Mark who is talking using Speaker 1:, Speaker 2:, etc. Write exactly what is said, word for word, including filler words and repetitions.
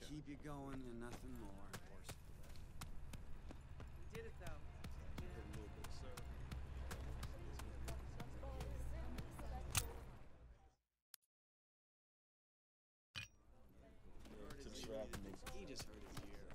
Speaker 1: Just keep you going and nothing more.
Speaker 2: You did it though.
Speaker 1: To the strap and makes he just hurt his ear.